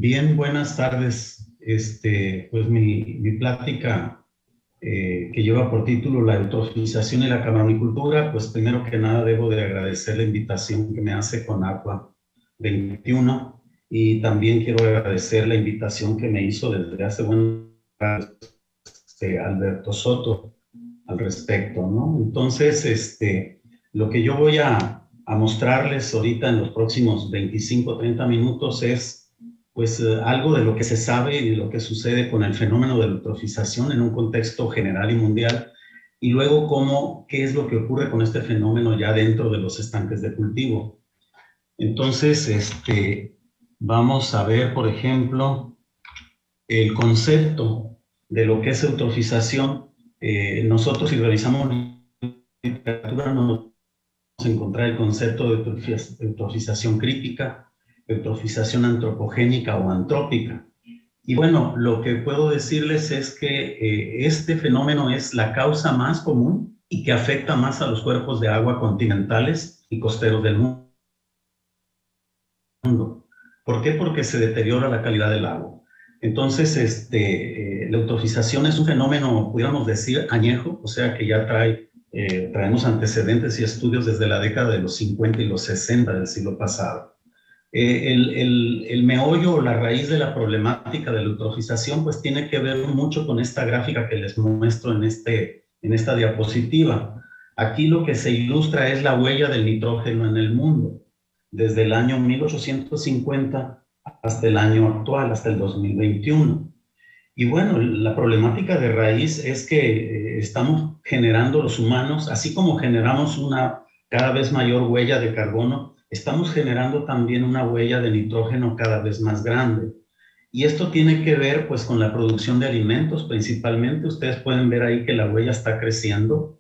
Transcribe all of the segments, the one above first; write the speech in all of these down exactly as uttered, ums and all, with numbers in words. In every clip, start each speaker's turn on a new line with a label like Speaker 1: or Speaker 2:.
Speaker 1: Bien, buenas tardes. Este, pues mi, mi plática eh, que lleva por título la eutrofización y la cavernicultura, pues primero que nada debo de agradecer la invitación que me hace Conagua veintiuno, y también quiero agradecer la invitación que me hizo desde hace buen este, Alberto Soto al respecto, ¿no? Entonces, este, lo que yo voy a, a mostrarles ahorita en los próximos veinticinco, treinta minutos es pues eh, algo de lo que se sabe y de lo que sucede con el fenómeno de la eutrofización en un contexto general y mundial, y luego cómo, qué es lo que ocurre con este fenómeno ya dentro de los estanques de cultivo. Entonces, este, vamos a ver, por ejemplo, el concepto de lo que es eutrofización. Eh, nosotros, si revisamos literatura, nos vamos a encontrar el concepto de eutrofización crítica, eutrofización antropogénica o antrópica. Y bueno, lo que puedo decirles es que eh, este fenómeno es la causa más común y que afecta más a los cuerpos de agua continentales y costeros del mundo. ¿Por qué? Porque se deteriora la calidad del agua. Entonces, este, eh, la eutrofización es un fenómeno, pudiéramos decir, añejo, o sea que ya trae, eh, traemos antecedentes y estudios desde la década de los cincuenta y los sesenta del siglo pasado. Eh, el, el, el meollo o la raíz de la problemática de la eutrofización pues tiene que ver mucho con esta gráfica que les muestro en, este, en esta diapositiva. Aquí lo que se ilustra es la huella del nitrógeno en el mundo, desde el año mil ochocientos cincuenta hasta el año actual, hasta el dos mil veintiuno. Y bueno, la problemática de raíz es que eh, estamos generando los humanos, así como generamos una cada vez mayor huella de carbono, estamos generando también una huella de nitrógeno cada vez más grande. Y esto tiene que ver pues con la producción de alimentos principalmente. Ustedes pueden ver ahí que la huella está creciendo.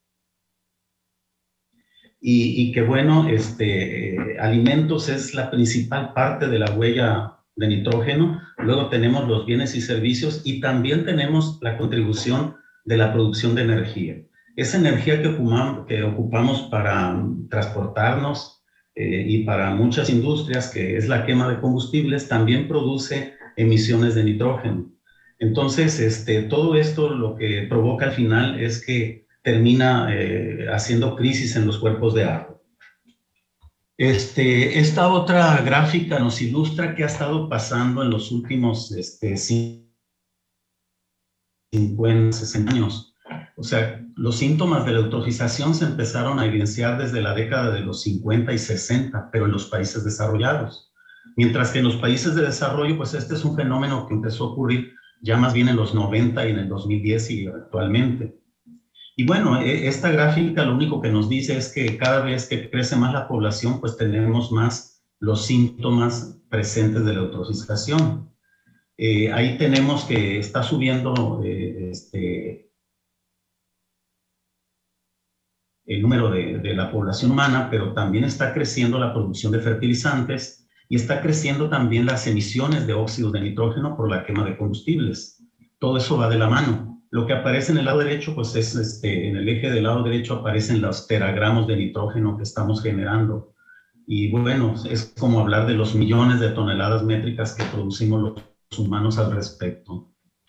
Speaker 1: Y, y que bueno, este, eh, alimentos es la principal parte de la huella de nitrógeno. Luego tenemos los bienes y servicios y también tenemos la contribución de la producción de energía. Esa energía que ocupamos, que ocupamos para um, transportarnos eh, y para muchas industrias, que es la quema de combustibles, también produce emisiones de nitrógeno. Entonces, este, todo esto lo que provoca al final es que termina eh, haciendo crisis en los cuerpos de agua. Este, esta otra gráfica nos ilustra qué ha estado pasando en los últimos este, cincuenta, sesenta años. O sea, los síntomas de la eutrofización se empezaron a evidenciar desde la década de los cincuenta y sesenta, pero en los países desarrollados. Mientras que en los países de desarrollo, pues este es un fenómeno que empezó a ocurrir ya más bien en los noventa y en el dos mil diez y actualmente. Y bueno, esta gráfica lo único que nos dice es que cada vez que crece más la población, pues tenemos más los síntomas presentes de la eutrofización. Eh, ahí tenemos que está subiendo eh, este, el número de, de la población humana, pero también está creciendo la producción de fertilizantes y está creciendo también las emisiones de óxido de nitrógeno por la quema de combustibles. Todo eso va de la mano. Lo que aparece en el lado derecho, pues es este, en el eje del lado derecho aparecen los teragramos de nitrógeno que estamos generando. Y bueno, es como hablar de los millones de toneladas métricas que producimos los humanos al respecto.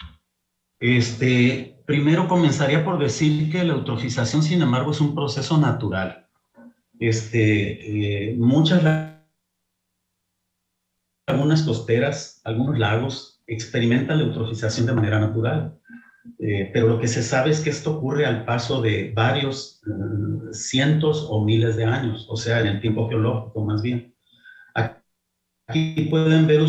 Speaker 1: Este, primero comenzaría por decir que la eutrofización, sin embargo, es un proceso natural. Este, eh, muchas lagunas costeras, algunos lagos, experimentan la eutrofización de manera natural. Eh, pero lo que se sabe es que esto ocurre al paso de varios uh, cientos o miles de años, o sea, en el tiempo geológico más bien. Aquí pueden ver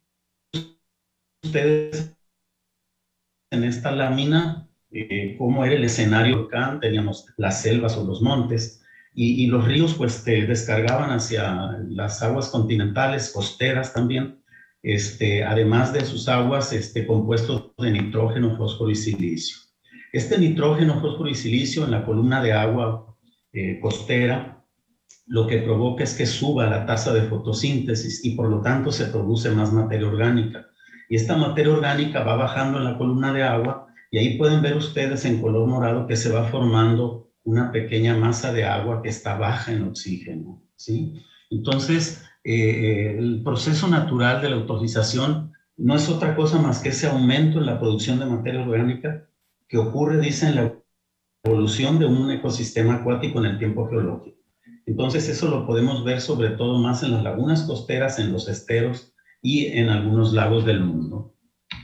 Speaker 1: ustedes en esta lámina eh, cómo era el escenario volcán. Teníamos las selvas o los montes y, y los ríos pues te descargaban hacia las aguas continentales, costeras también. Este, además de sus aguas este, compuestos de nitrógeno, fósforo y silicio. Este nitrógeno, fósforo y silicio en la columna de agua eh, costera lo que provoca es que suba la tasa de fotosíntesis y por lo tanto se produce más materia orgánica. Y esta materia orgánica va bajando en la columna de agua y ahí pueden ver ustedes en color morado que se va formando una pequeña masa de agua que está baja en oxígeno, ¿sí? Entonces, Eh, el proceso natural de la eutrofización no es otra cosa más que ese aumento en la producción de materia orgánica que ocurre, dicen, en la evolución de un ecosistema acuático en el tiempo geológico. Entonces eso lo podemos ver sobre todo más en las lagunas costeras, en los esteros y en algunos lagos del mundo.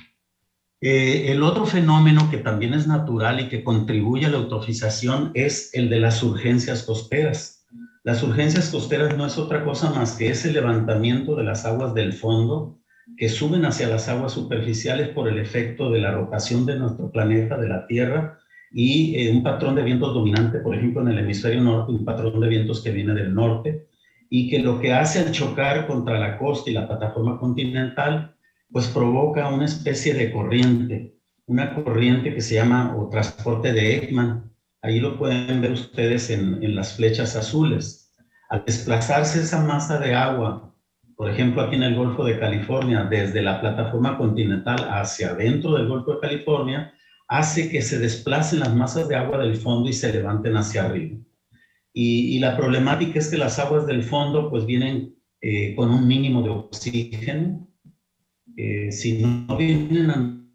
Speaker 1: Eh, el otro fenómeno que también es natural y que contribuye a la eutrofización es el de las urgencias costeras. Las urgencias costeras no es otra cosa más que ese levantamiento de las aguas del fondo que suben hacia las aguas superficiales por el efecto de la rotación de nuestro planeta, de la Tierra, y eh, un patrón de vientos dominante, por ejemplo, en el hemisferio norte, un patrón de vientos que viene del norte, y que lo que hace al chocar contra la costa y la plataforma continental, pues provoca una especie de corriente, una corriente que se llama o transporte de Ekman. Ahí lo pueden ver ustedes en, en las flechas azules. Al desplazarse esa masa de agua, por ejemplo, aquí en el Golfo de California, desde la plataforma continental hacia adentro del Golfo de California, hace que se desplacen las masas de agua del fondo y se levanten hacia arriba. Y, y la problemática es que las aguas del fondo pues vienen eh, con un mínimo de oxígeno. Eh, si no vienen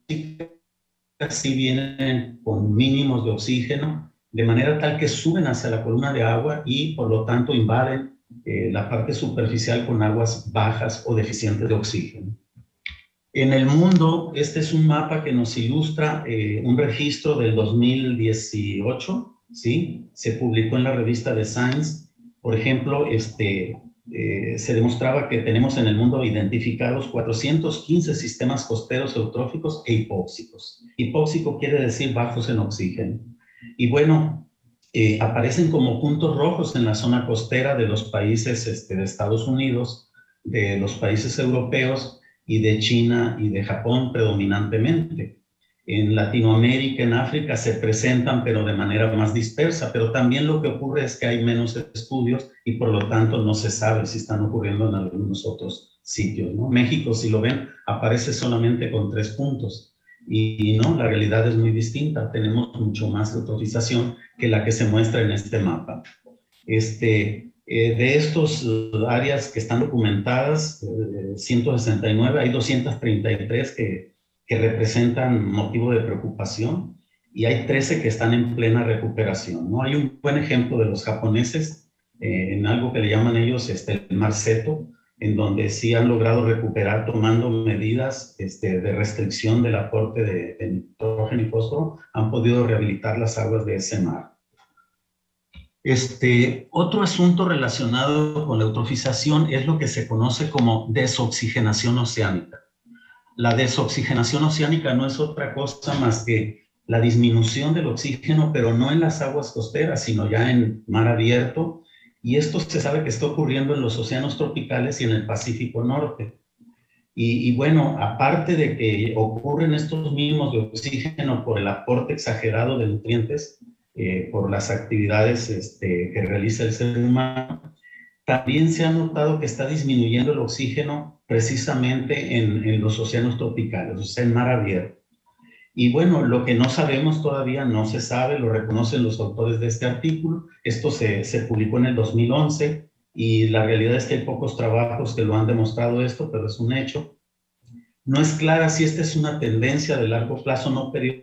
Speaker 1: si vienen con mínimos de oxígeno, de manera tal que suben hacia la columna de agua y por lo tanto invaden eh, la parte superficial con aguas bajas o deficientes de oxígeno. En el mundo, este es un mapa que nos ilustra eh, un registro del dos mil dieciocho, ¿sí? Se publicó en la revista de Science. Por ejemplo, este, eh, se demostraba que tenemos en el mundo identificados cuatrocientos quince sistemas costeros eutróficos e hipóxicos. Hipóxico quiere decir bajos en oxígeno. Y bueno, eh, aparecen como puntos rojos en la zona costera de los países este, de Estados Unidos, de los países europeos, y de China y de Japón predominantemente. En Latinoamérica, en África se presentan, pero de manera más dispersa, pero también lo que ocurre es que hay menos estudios y por lo tanto no se sabe si están ocurriendo en algunos otros sitios, ¿no? México, si lo ven, aparece solamente con tres puntos y, y no, la realidad es muy distinta. Tenemos mucho más eutrofización que la que se muestra en este mapa. Este... Eh, de estos uh, áreas que están documentadas, eh, ciento sesenta y nueve, hay doscientas treinta y tres que, que representan motivo de preocupación y hay trece que están en plena recuperación, ¿no? Hay un buen ejemplo de los japoneses eh, en algo que le llaman ellos este, el mar Seto, en donde sí han logrado recuperar tomando medidas este, de restricción del aporte de, de nitrógeno y fósforo, han podido rehabilitar las aguas de ese mar. Este, otro asunto relacionado con la eutrofización es lo que se conoce como desoxigenación oceánica. La desoxigenación oceánica no es otra cosa más que la disminución del oxígeno, pero no en las aguas costeras, sino ya en mar abierto, y esto se sabe que está ocurriendo en los océanos tropicales y en el Pacífico Norte. Y, y bueno, aparte de que ocurren estos mínimos de oxígeno por el aporte exagerado de nutrientes, Eh, por las actividades este, que realiza el ser humano, también se ha notado que está disminuyendo el oxígeno precisamente en, en los océanos tropicales, o sea, en mar abierto. Y bueno, lo que no sabemos todavía, no se sabe, lo reconocen los autores de este artículo. Esto se, se publicó en el dos mil once y la realidad es que hay pocos trabajos que lo han demostrado esto, pero es un hecho. No es clara si esta es una tendencia de largo plazo no periódica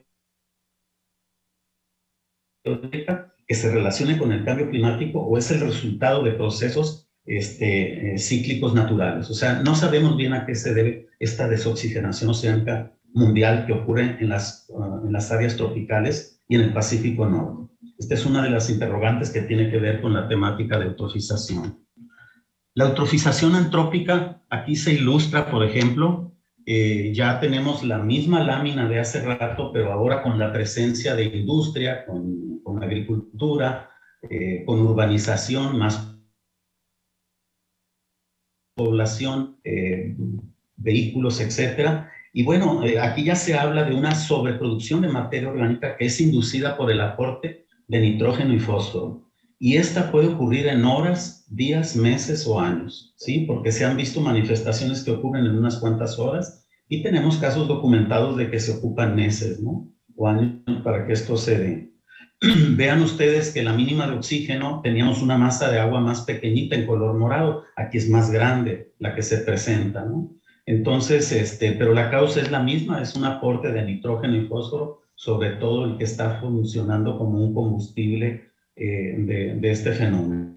Speaker 1: que se relacione con el cambio climático o es el resultado de procesos este, eh, cíclicos naturales. O sea, no sabemos bien a qué se debe esta desoxigenación oceánica mundial que ocurre en las, uh, en las áreas tropicales y en el Pacífico Norte. Esta es una de las interrogantes que tiene que ver con la temática de eutrofización. La eutrofización antrópica aquí se ilustra, por ejemplo, Eh, ya tenemos la misma lámina de hace rato, pero ahora con la presencia de industria, con, con agricultura, eh, con urbanización, más población, eh, vehículos, etcétera. Y bueno, eh, aquí ya se habla de una sobreproducción de materia orgánica que es inducida por el aporte de nitrógeno y fósforo. Y esta puede ocurrir en horas, días, meses o años, ¿sí? Porque se han visto manifestaciones que ocurren en unas cuantas horas y tenemos casos documentados de que se ocupan meses, ¿no? O años para que esto se dé. vean ustedes que la mínima de oxígeno teníamos una masa de agua más pequeñita en color morado, aquí es más grande la que se presenta, ¿no? Entonces, este, pero la causa es la misma, es un aporte de nitrógeno y fósforo, sobre todo el que está funcionando como un combustible eh, de, de este fenómeno.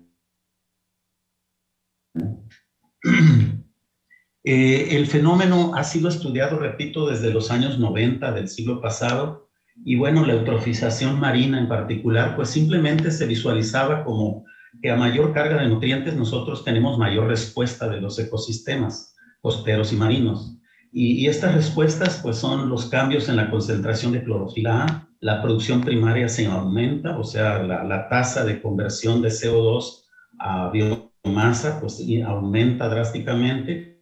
Speaker 1: Eh, el fenómeno ha sido estudiado, repito, desde los años noventa del siglo pasado, y bueno, la eutrofización marina en particular, pues simplemente se visualizaba como que a mayor carga de nutrientes nosotros tenemos mayor respuesta de los ecosistemas costeros y marinos. Y, y estas respuestas pues son los cambios en la concentración de clorofila A, la producción primaria se aumenta, o sea, la, la tasa de conversión de C O dos a biomasa pues aumenta drásticamente,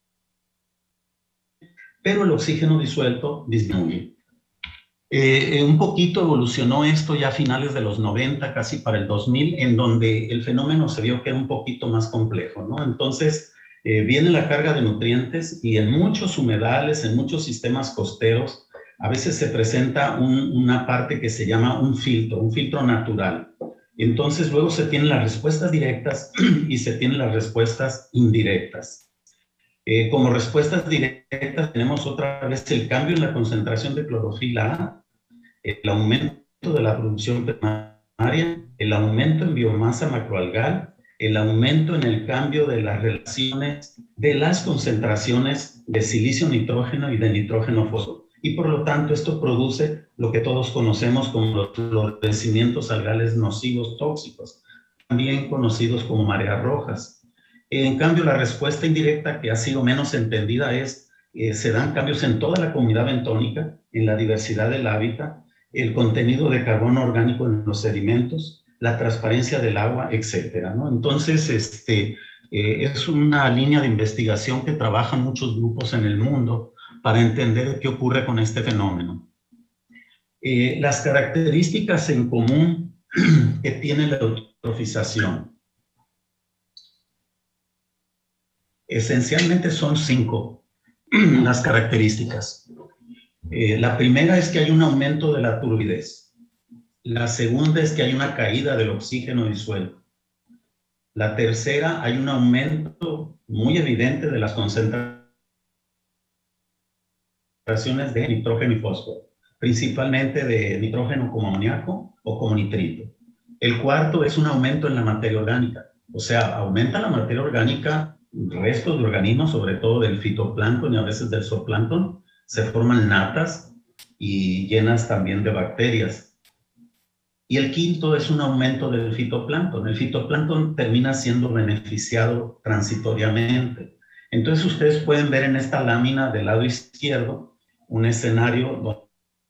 Speaker 1: pero el oxígeno disuelto disminuye. Eh, un poquito evolucionó esto ya a finales de los noventa, casi para el dos mil, en donde el fenómeno se vio que era un poquito más complejo, ¿no? Entonces, eh, viene la carga de nutrientes y en muchos humedales, en muchos sistemas costeros, a veces se presenta un, una parte que se llama un filtro, un filtro natural. Entonces, luego se tienen las respuestas directas y se tienen las respuestas indirectas. Eh, como respuestas directas tenemos otra vez el cambio en la concentración de clorofila A, el aumento de la producción primaria, el aumento en biomasa macroalgal, el aumento en el cambio de las relaciones de las concentraciones de silicio nitrógeno y de nitrógeno fósforo. Y por lo tanto esto produce lo que todos conocemos como los florecimientos algales nocivos tóxicos, también conocidos como mareas rojas. En cambio, la respuesta indirecta, que ha sido menos entendida, es eh, se dan cambios en toda la comunidad bentónica, en la diversidad del hábitat, el contenido de carbono orgánico en los sedimentos, la transparencia del agua, etcétera, ¿no? Entonces, este, eh, es una línea de investigación que trabajan muchos grupos en el mundo para entender qué ocurre con este fenómeno. Eh, las características en común que tiene la eutrofización. Esencialmente son cinco las características. Eh, la primera es que hay un aumento de la turbidez. La segunda es que hay una caída del oxígeno disuelto. La tercera, hay un aumento muy evidente de las concentraciones de nitrógeno y fósforo, principalmente de nitrógeno como amoníaco o como nitrito. El cuarto es un aumento en la materia orgánica, o sea, aumenta la materia orgánica, restos de organismos, sobre todo del fitoplancton y a veces del zooplancton, se forman natas y llenas también de bacterias. Y el quinto es un aumento del fitoplancton. El fitoplancton termina siendo beneficiado transitoriamente. Entonces ustedes pueden ver en esta lámina del lado izquierdo un escenario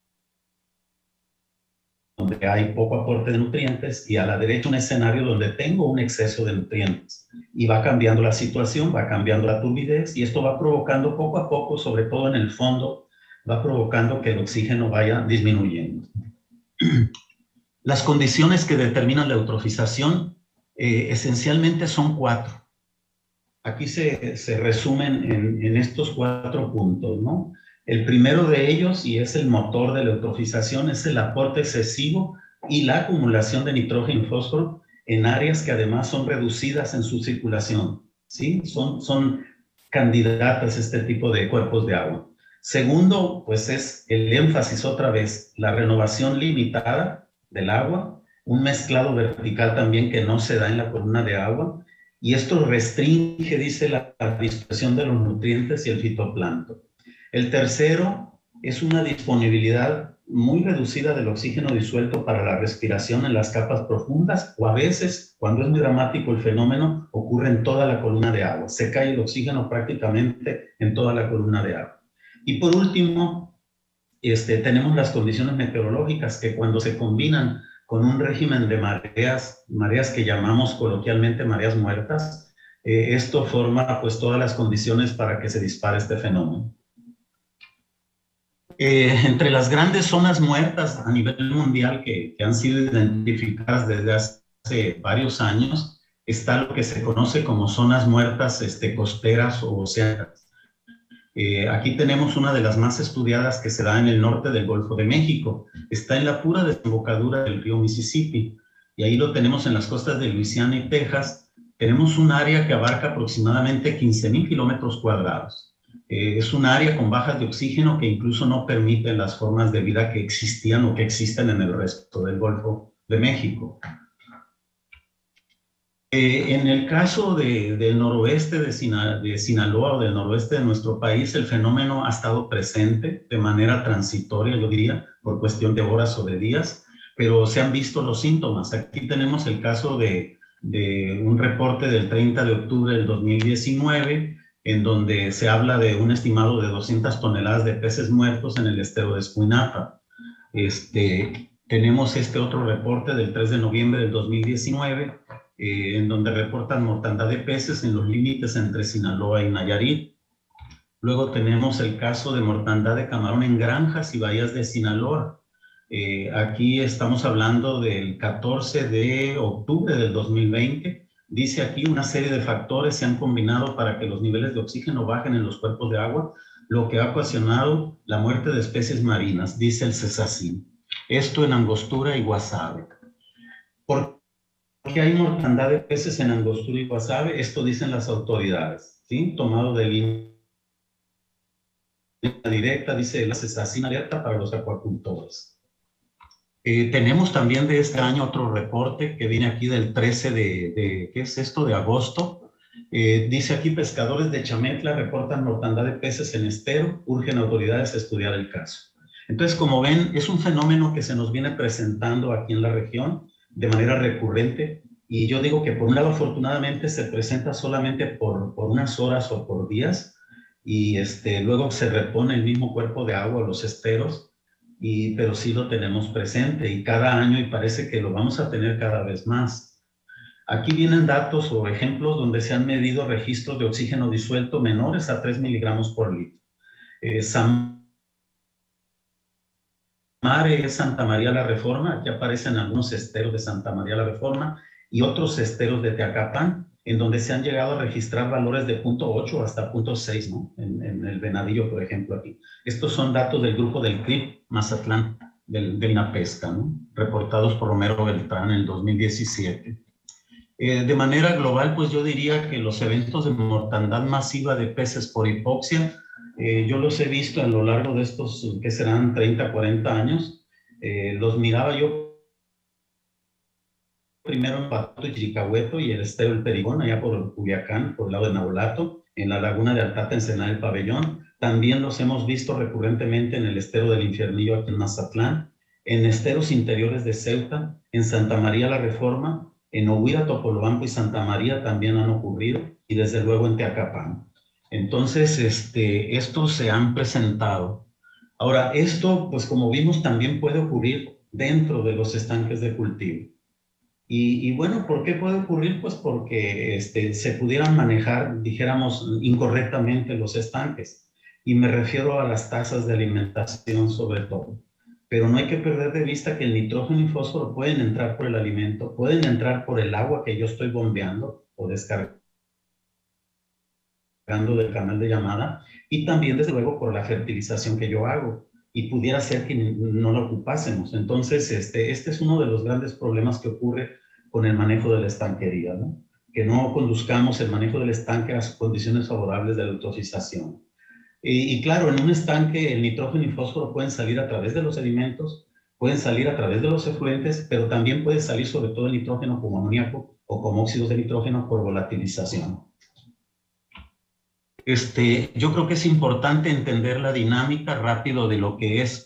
Speaker 1: donde hay poco aporte de nutrientes y a la derecha un escenario donde tengo un exceso de nutrientes. Y va cambiando la situación, va cambiando la turbidez y esto va provocando poco a poco, sobre todo en el fondo, va provocando que el oxígeno vaya disminuyendo. Las condiciones que determinan la eutrofización eh, esencialmente son cuatro. Aquí se, se resumen en, en estos cuatro puntos, ¿no? El primero de ellos, y es el motor de la eutrofización, es el aporte excesivo y la acumulación de nitrógeno y fósforo en áreas que además son reducidas en su circulación, ¿sí? Son, son candidatas a este tipo de cuerpos de agua. Segundo, pues es el énfasis otra vez, la renovación limitada del agua, un mezclado vertical también que no se da en la columna de agua, y esto restringe, dice, la, la dispersión de los nutrientes y el fitoplancton. El tercero es una disponibilidad muy reducida del oxígeno disuelto para la respiración en las capas profundas, o a veces, cuando es muy dramático el fenómeno, ocurre en toda la columna de agua. Se cae el oxígeno prácticamente en toda la columna de agua. Y por último, este, tenemos las condiciones meteorológicas que cuando se combinan con un régimen de mareas, mareas que llamamos coloquialmente mareas muertas, eh, esto forma pues todas las condiciones para que se dispare este fenómeno. Eh, entre las grandes zonas muertas a nivel mundial que, que han sido identificadas desde hace varios años, está lo que se conoce como zonas muertas este, costeras o oceánicas. Eh, aquí tenemos una de las más estudiadas que se da en el norte del Golfo de México. Está en la pura desembocadura del río Mississippi, y ahí lo tenemos en las costas de Luisiana y Texas. Tenemos un área que abarca aproximadamente quince mil kilómetros cuadrados. Eh, es un área con bajas de oxígeno que incluso no permite las formas de vida que existían o que existen en el resto del Golfo de México. Eh, en el caso de, del noroeste de, Sina, de Sinaloa o del noroeste de nuestro país, el fenómeno ha estado presente de manera transitoria, yo diría, por cuestión de horas o de días, pero se han visto los síntomas. Aquí tenemos el caso de, de un reporte del treinta de octubre del dos mil diecinueve, en donde se habla de un estimado de doscientas toneladas de peces muertos en el estero de Escuinapa. Este, tenemos este otro reporte del tres de noviembre del dos mil diecinueve, Eh, en donde reportan mortandad de peces en los límites entre Sinaloa y Nayarit. Luego tenemos el caso de mortandad de camarón en granjas y bahías de Sinaloa. Eh, aquí estamos hablando del catorce de octubre del dos mil veinte. Dice aquí una serie de factores se han combinado para que los niveles de oxígeno bajen en los cuerpos de agua, lo que ha ocasionado la muerte de especies marinas, dice el CESACIN. Esto en Angostura y Guasave. ¿Por que hay mortandad de peces en Angostura y Guasave? Esto dicen las autoridades, ¿sí? Tomado de línea directa, dice la CESACIN alerta para los acuacultores. Eh, tenemos también de este año otro reporte que viene aquí del trece de, de ¿qué es esto? De agosto. Eh, dice aquí, pescadores de Chametla reportan mortandad de peces en estero, urgen autoridades a estudiar el caso. Entonces, como ven, es un fenómeno que se nos viene presentando aquí en la región de manera recurrente, y yo digo que por un lado afortunadamente se presenta solamente por, por unas horas o por días, y este, luego se repone el mismo cuerpo de agua, los esteros, y, pero sí lo tenemos presente y cada año, y parece que lo vamos a tener cada vez más. Aquí vienen datos o ejemplos donde se han medido registros de oxígeno disuelto menores a tres miligramos por litro. Eh, San Mare es Santa María la Reforma, aquí aparecen algunos esteros de Santa María la Reforma y otros esteros de Teacapán, en donde se han llegado a registrar valores de punto ocho hasta punto seis, ¿no? En, en el Venadillo, por ejemplo, aquí. Estos son datos del grupo del C R I P Mazatlán, del, de INAPESCA, ¿no? Reportados por Romero Beltrán en el dos mil diecisiete. Eh, de manera global, pues yo diría que los eventos de mortandad masiva de peces por hipoxia, Eh, yo los he visto a lo largo de estos, que serán treinta, cuarenta años. Eh, los miraba yo primero en Pato y Chiricahueto y el estero del Perigón, allá por Culiacán, por el lado de Nabolato, en la laguna de Altata, Ensenada del Pabellón. También los hemos visto recurrentemente en el estero del Infiernillo, aquí en Mazatlán, en esteros interiores de Ceuta, en Santa María la Reforma, en Ohuira, Topolobampo y Santa María también han ocurrido, y desde luego en Teacapán. Entonces, este, estos se han presentado. Ahora, esto, pues como vimos, también puede ocurrir dentro de los estanques de cultivo. Y, y bueno, ¿por qué puede ocurrir? Pues porque este, se pudieran manejar, dijéramos, incorrectamente los estanques. Y me refiero a las tasas de alimentación sobre todo. Pero no hay que perder de vista que el nitrógeno y fósforo pueden entrar por el alimento, pueden entrar por el agua que yo estoy bombeando o descargando del canal de llamada, y también desde luego por la fertilización que yo hago, y pudiera ser que no lo ocupásemos. Entonces este, este es uno de los grandes problemas que ocurre con el manejo de la estanquería, ¿no? Que no conduzcamos el manejo del estanque a sus condiciones favorables de la eutrofización. Y, y claro, en un estanque el nitrógeno y fósforo pueden salir a través de los sedimentos, pueden salir a través de los efluentes, pero también puede salir sobre todo el nitrógeno como amoníaco o como óxidos de nitrógeno por volatilización. Este, yo creo que es importante entender la dinámica rápido de lo que es,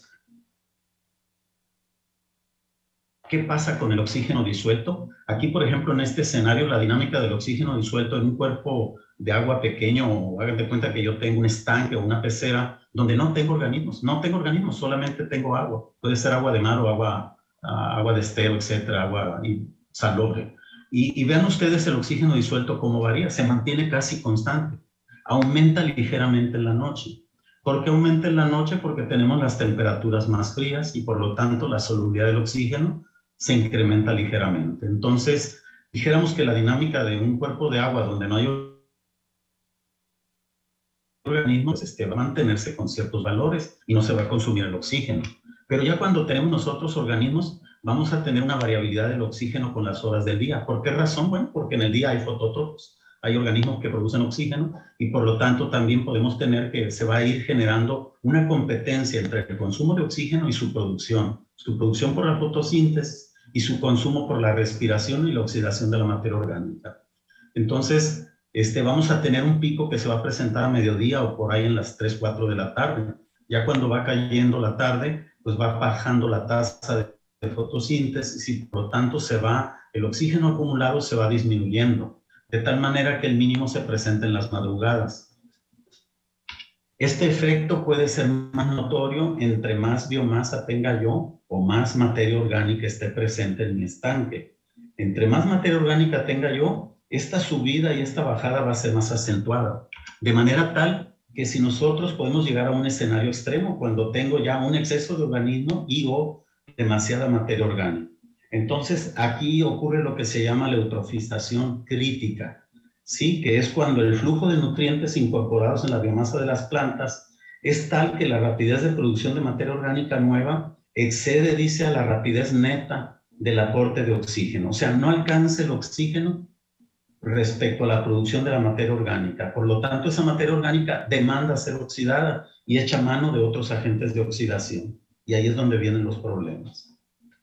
Speaker 1: qué pasa con el oxígeno disuelto. Aquí, por ejemplo, en este escenario, la dinámica del oxígeno disuelto en un cuerpo de agua pequeño, o hagan de cuenta que yo tengo un estanque o una pecera donde no tengo organismos, no tengo organismos, solamente tengo agua. Puede ser agua de mar o agua, uh, agua de estero, etcétera, agua salobre. Y, y vean ustedes el oxígeno disuelto cómo varía, se mantiene casi constante. Aumenta ligeramente en la noche. ¿Por qué aumenta en la noche? Porque tenemos las temperaturas más frías y por lo tanto la solubilidad del oxígeno se incrementa ligeramente. Entonces, dijéramos que la dinámica de un cuerpo de agua donde no hay organismo pues, este, va a mantenerse con ciertos valores y no se va a consumir el oxígeno. Pero ya cuando tenemos nosotros organismos, vamos a tener una variabilidad del oxígeno con las horas del día. ¿Por qué razón? Bueno, porque en el día hay fotótrofos, hay organismos que producen oxígeno y por lo tanto también podemos tener que se va a ir generando una competencia entre el consumo de oxígeno y su producción. Su producción por la fotosíntesis y su consumo por la respiración y la oxidación de la materia orgánica. Entonces, este, vamos a tener un pico que se va a presentar a mediodía o por ahí en las tres, cuatro de la tarde. Ya cuando va cayendo la tarde, pues va bajando la tasa de, de fotosíntesis y por lo tanto se va, el oxígeno acumulado se va disminuyendo, de tal manera que el mínimo se presenta en las madrugadas. Este efecto puede ser más notorio entre más biomasa tenga yo o más materia orgánica esté presente en mi estanque. Entre más materia orgánica tenga yo, esta subida y esta bajada va a ser más acentuada, de manera tal que si nosotros podemos llegar a un escenario extremo cuando tengo ya un exceso de organismo y o demasiada materia orgánica. Entonces, aquí ocurre lo que se llama la eutrofización crítica, ¿sí? Que es cuando el flujo de nutrientes incorporados en la biomasa de las plantas es tal que la rapidez de producción de materia orgánica nueva excede, dice, a la rapidez neta del aporte de oxígeno. O sea, no alcanza el oxígeno respecto a la producción de la materia orgánica. Por lo tanto, esa materia orgánica demanda ser oxidada y echa mano de otros agentes de oxidación. Y ahí es donde vienen los problemas.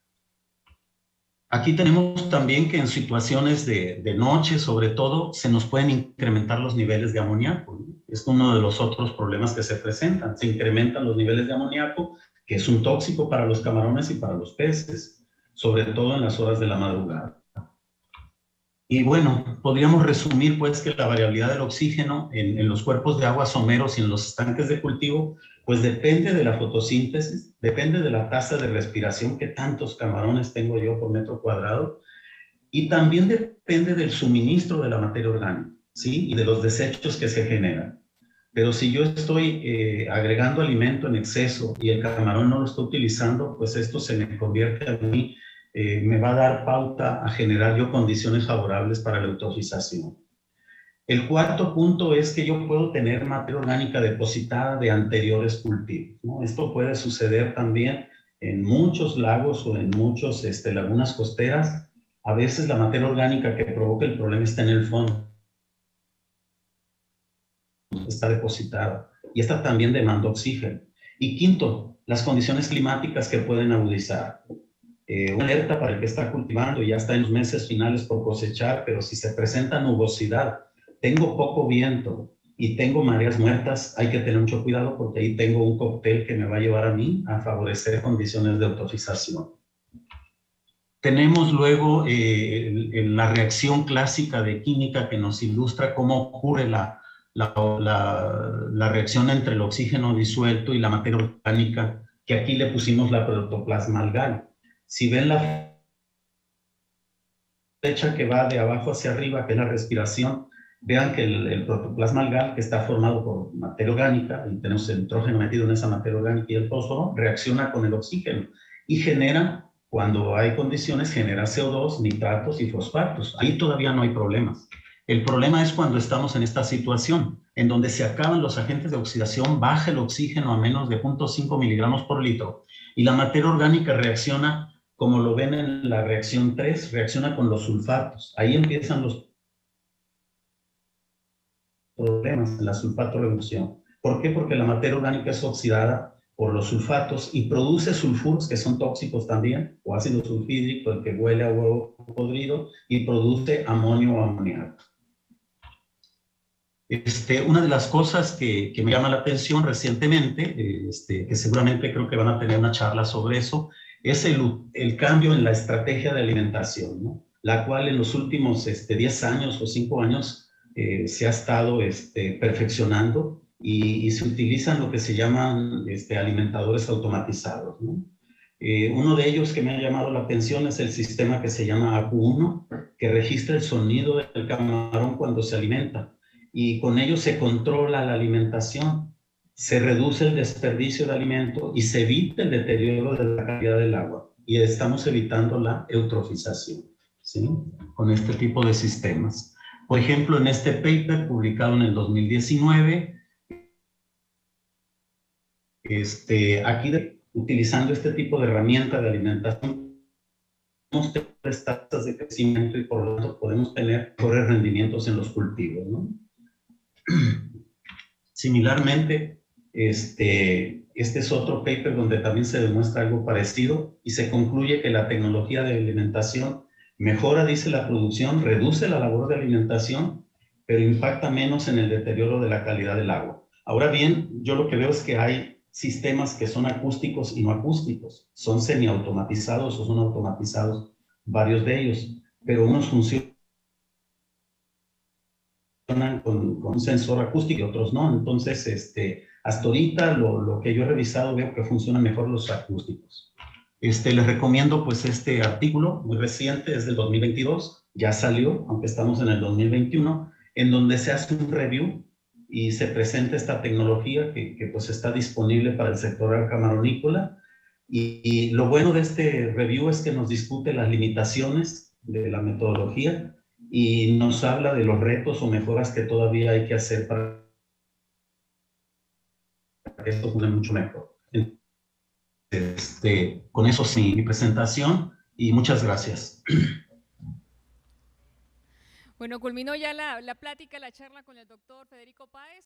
Speaker 1: Aquí tenemos también que en situaciones de, de noche, sobre todo, se nos pueden incrementar los niveles de amoníaco. Es uno de los otros problemas que se presentan. Se incrementan los niveles de amoníaco, que es un tóxico para los camarones y para los peces, sobre todo en las horas de la madrugada. Y bueno, podríamos resumir pues que la variabilidad del oxígeno en, en los cuerpos de agua someros y en los estanques de cultivo, pues depende de la fotosíntesis, depende de la tasa de respiración que tantos camarones tengo yo por metro cuadrado, y también depende del suministro de la materia orgánica, ¿sí? Y de los desechos que se generan. Pero si yo estoy eh, agregando alimento en exceso y el camarón no lo está utilizando, pues esto se me convierte a mí Eh, me va a dar pauta a generar yo condiciones favorables para la eutrofización. El cuarto punto es que yo puedo tener materia orgánica depositada de anteriores cultivos, ¿no? Esto puede suceder también en muchos lagos o en muchas este, lagunas costeras. A veces la materia orgánica que provoca el problema está en el fondo, está depositada, y esta también demanda oxígeno. Y quinto, las condiciones climáticas que pueden agudizar. Eh, una alerta para el que está cultivando, ya está en los meses finales por cosechar, pero si se presenta nubosidad, tengo poco viento y tengo mareas muertas, hay que tener mucho cuidado porque ahí tengo un cóctel que me va a llevar a mí a favorecer condiciones de eutrofización. Tenemos luego eh, el, el, la reacción clásica de química que nos ilustra cómo ocurre la, la, la, la reacción entre el oxígeno disuelto y la materia orgánica, que aquí le pusimos la protoplasma algal. Si ven la flecha que va de abajo hacia arriba, que es la respiración, vean que el, el protoplasma algal, que está formado por materia orgánica, y tenemos el nitrógeno metido en esa materia orgánica y el fósforo, reacciona con el oxígeno y genera, cuando hay condiciones, genera C O dos, nitratos y fosfatos. Ahí todavía no hay problemas. El problema es cuando estamos en esta situación, en donde se acaban los agentes de oxidación, baja el oxígeno a menos de cero punto cinco miligramos por litro y la materia orgánica reacciona, como lo ven en la reacción tres, reacciona con los sulfatos. Ahí empiezan los problemas en la sulfato-reducción. ¿Por qué? Porque la materia orgánica es oxidada por los sulfatos y produce sulfuros que son tóxicos también, o ácido sulfídrico, el que huele a huevo podrido, y produce amonio o amoníaco. Este, una de las cosas que, que me llama la atención recientemente, este, que seguramente creo que van a tener una charla sobre eso, es el, el cambio en la estrategia de alimentación, ¿no? La cual en los últimos este, diez años o cinco años eh, se ha estado este, perfeccionando y, y se utilizan lo que se llaman este, alimentadores automatizados, ¿no? Eh, uno de ellos que me ha llamado la atención es el sistema que se llama A Q uno, que registra el sonido del camarón cuando se alimenta, y con ello se controla la alimentación, se reduce el desperdicio de alimento y se evita el deterioro de la calidad del agua, y estamos evitando la eutrofización, ¿sí? Con este tipo de sistemas. Por ejemplo, en este paper publicado en el dos mil diecinueve, Este, aquí, de, utilizando este tipo de herramienta de alimentación, podemos tener tasas de crecimiento y por lo tanto podemos tener mejores rendimientos en los cultivos, ¿no? Similarmente, este, este es otro paper donde también se demuestra algo parecido y se concluye que la tecnología de alimentación mejora, dice, la producción, reduce la labor de alimentación, pero impacta menos en el deterioro de la calidad del agua. Ahora bien, yo lo que veo es que hay sistemas que son acústicos y no acústicos, son semiautomatizados o son automatizados, varios de ellos, pero unos funcionan Con, con un sensor acústico y otros no. Entonces, este, hasta ahorita lo, lo que yo he revisado veo que funcionan mejor los acústicos. Este, les recomiendo pues este artículo muy reciente, es del dos mil veintidós, ya salió, aunque estamos en el dos mil veintiuno, en donde se hace un review y se presenta esta tecnología que, que pues está disponible para el sector camaronícola. Y, y lo bueno de este review es que nos discute las limitaciones de la metodología y nos habla de los retos o mejoras que todavía hay que hacer para que esto funcione mucho mejor. Este, con eso sí, mi presentación y muchas gracias.
Speaker 2: Bueno, culminó ya la, la plática, la charla con el doctor Federico Páez.